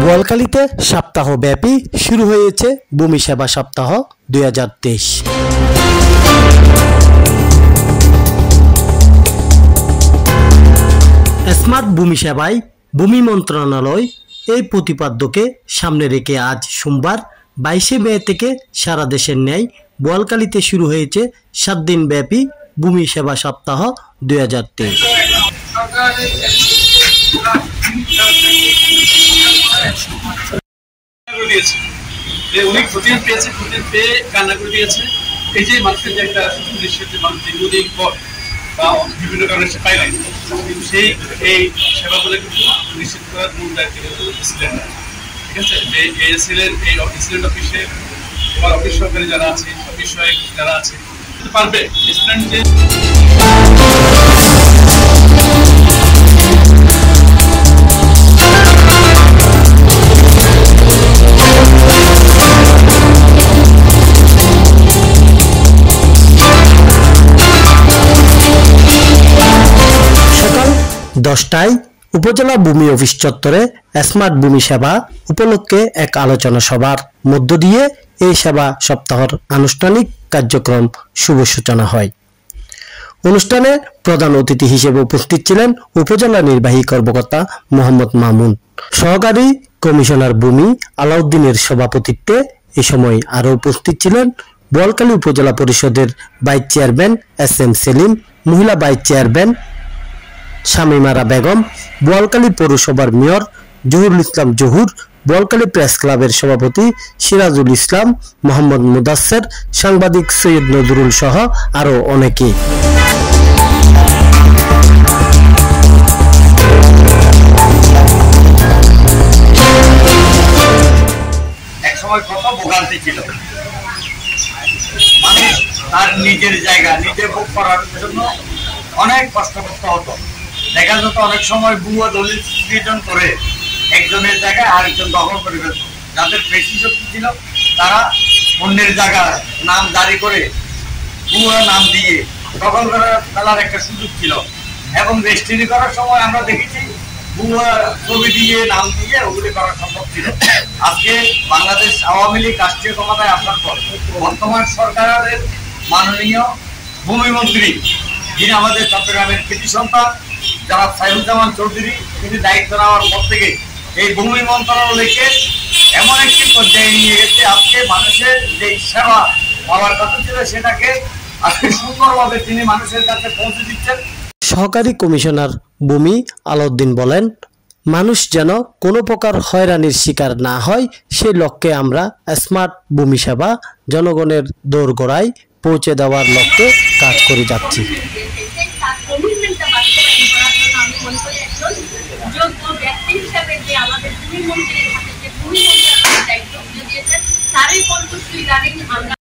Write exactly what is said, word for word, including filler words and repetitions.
বোয়ালখালীতে সপ্তাহব্যাপী শুরু হয়েছে ভূমি সেবা সপ্তাহ দুই হাজার তেইশ। স্মার্ট ভূমি সেবায় ভূমি মন্ত্রণালয় এই প্রতিপাদ্যকে সামনে রেখে আজ সোমবার বাইশে মে থেকে সারা দেশের ন্যায় বোয়ালখালীতে শুরু হয়েছে সাত দিন ব্যাপী ভূমি সেবা সপ্তাহ দুই হাজার তেইশ। উনি ক্ষতি পেয়েছে, ক্ষতি পেয়ে কান্না করে দিয়েছে। এই যে মানুষের যে একটা দৃশ্যের যে মানুষ দীর্ঘদিন পর বা বিভিন্ন কারণে সে পায় নাই, কিন্তু সেই এই সেবাগুলো কিন্তু নিশ্চিত করার মূল দায়িত্ব কিন্তু সিলিন্ডার। ঠিক আছে, এই সিলেন্ড এই সিলিন্ডার অফিসে আমার অফিস সহকারী যারা আছে, অফিস সহায়ক যারা আছে পারবে সিলিন্ড যে দশটায় উপজেলা ভূমি অফিস চত্বরে স্মার্ট ভূমি সেবা উপলক্ষে এক আলোচনা সভার মধ্য দিয়ে এই সেবা সপ্তাহের আনুষ্ঠানিক কার্যক্রম শুভ সূচনা হয়। অনুষ্ঠানে প্রধান অতিথি হিসেবে উপস্থিত ছিলেন উপজেলা নির্বাহী কর্মকর্তা মোহাম্মদ মামুন। সহকারী কমিশনার ভূমি আলাউদ্দিনের সভাপতিত্বে এ সময় আরও উপস্থিত ছিলেন বোয়ালখালী উপজেলা পরিষদের vice chairman S M Selim, মহিলা ভাইস চেয়ারম্যান শামিমারা বেগম, বোয়ালখালী পৌরসভার মেয়র জহুরুল ইসলাম জহুর, বোয়ালখালী প্রেস ক্লাবের সভাপতি সিরাজুল ইসলাম, মোহাম্মদ মুদাসের, সাংবাদিক সৈয়দ নজরুল সহ আরো অনেকে। একসময় কত ভোগান্তি ছিল, মানুষ তার নিজের জায়গা নিজে ভোগ করার জন্য অনেক কষ্ট করতে হতো। দেখা যেত অনেক সময় ভুয়া দলিল সৃজন করে একজনের জায়গায় আরেকজন দখল করে ফেলত। যাদের পেশি শক্তি ছিল তারা অন্যের জায়গা নাম জারি করে ভুয়া নাম দিয়ে দখল করে ফেলার একটা সুযোগ ছিল। এবং রেজিস্ট্রি করার সময় আমরা দেখেছি ভুয়া ছবি দিয়ে নাম দিয়ে ওগুলি করা সম্ভব ছিল। আজকে বাংলাদেশ আওয়ামী লীগ রাষ্ট্রীয় ক্ষমতায় আসার পর বর্তমান সরকারের মাননীয় ভূমিমন্ত্রী, যিনি আমাদের চট্টগ্রামের কৃতি সন্তান জনাব সাইফুজ্জামান চৌধুরী, তিনি দায়িত্ব নেওয়ার পর থেকে এই ভূমি মন্ত্রণালয়কে এমন একটি পর্যায়ে নিয়ে গেছে, আজকে মানুষের যে সেবা পাওয়ার কথা ছিল সেটাকে আজকে সুন্দরভাবে তিনি মানুষের কাছে পৌঁছে দিচ্ছেন। সহকারী কমিশনার ভূমি আলাউদ্দিন বলেন, মানুষ যেন কোনো প্রকার হয়রানির শিকার না হয় সেই লক্ষ্যে আমরা স্মার্ট ভূমি সেবা জনগণের দোরগোড়ায় পৌঁছে দেওয়ার লক্ষ্যে কাজ করে যাচ্ছি। যোগ্য ব্যক্তি হিসাবে যে আমাদের ভূমি মন্ত্রীর হাতে যে ভূমি মন্ত্রণালয়ের দায়িত্ব দিয়েছেন তারই কণ্ঠস্বরী গানে আমরা